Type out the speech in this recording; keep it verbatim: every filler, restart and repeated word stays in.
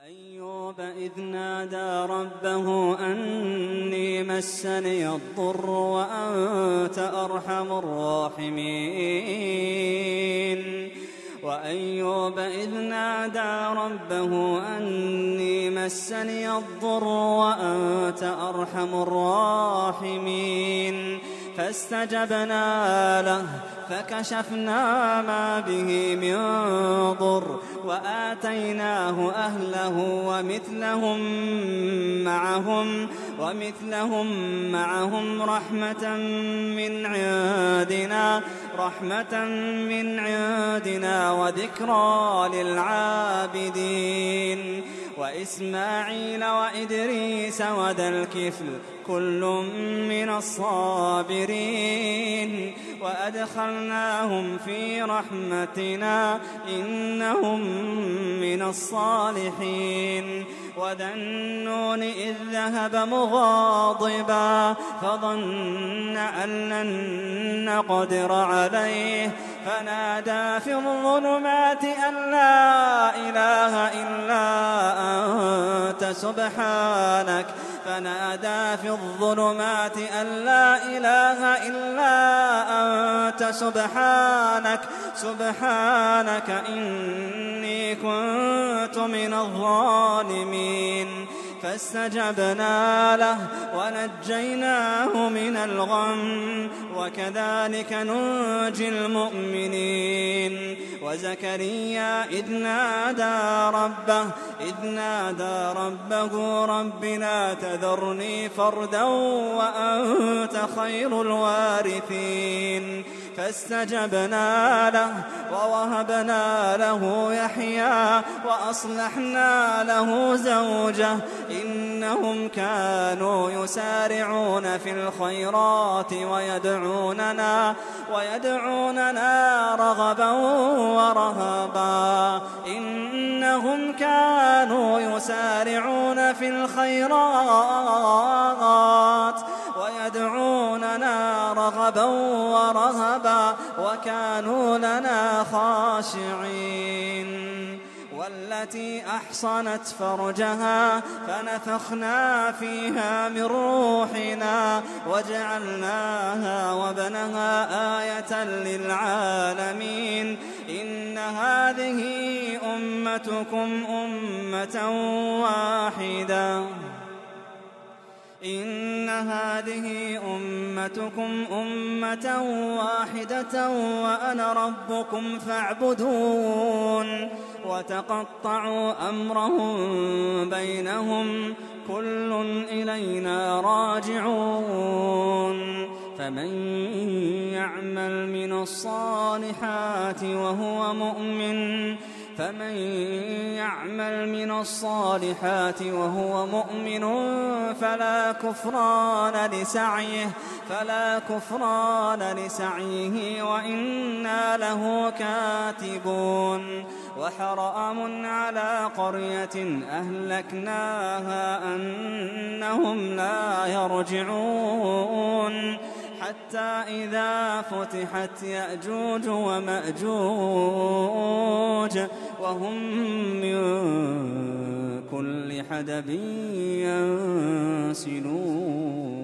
وأيوب إذ نادى ربه أني مسني الضر وأنت أرحم الراحمين وأيوب إذ نادى ربه أني مسني الضر وأنت أرحم الراحمين فاستجبنا له فكشفنا ما به من ضر وآتيناه أهله ومثلهم معهم ومثلهم معهم رحمة من عندنا رحمة من عندنا وذكرى للعابدين وإسماعيل وإدريس وذا الكفل كل من الصابرين وأدخلناهم في رحمتنا إنهم من الصالحين وذا النون إذ ذهب مغاضبا فظن أن لن نقدر عليه فنادى في الظلمات أن لا إله إلا أنت سبحانك فنادى في الظلمات أن لا إله إلا أنت سبحانك سبحانك إني كنت من الظالمين فاستجبنا له ونجيناه من الغم وكذلك ننجي المؤمنين وزكريا إذ نادى ربه إذ نادى ربه رب لا تذرني فردا وأنت خير الوارثين فاستجبنا له ووهبنا له يحيى وأصلحنا له زوجه إنهم كانوا يسارعون في الخيرات ويدعوننا ويدعوننا رغبا ورهبا إنهم كانوا يسارعون في الخيرات ويدعوننا رغبا ورهبا وكانوا لنا خاشعين والتي أحصنت فرجها فنفخنا فيها من روحنا وجعلناها وابنها آية للعالمين إن هذه أمتكم أمة واحدة إن هذه أمتكم أمة واحدة وأنا ربكم فاعبدون وتقطعوا أمرهم بينهم كل إلينا راجعون فمن يعمل من الصالحات وهو مؤمن فمن يعمل من الصالحات وهو مؤمن فلا كفران لسعيه فلا كفران لسعيه وإنا له كاتبون وحرام على قرية أهلكناها أنهم لا يرجعون حتى إذا فتحت يأجوج ومأجوج وهم من كل حدب ينسلون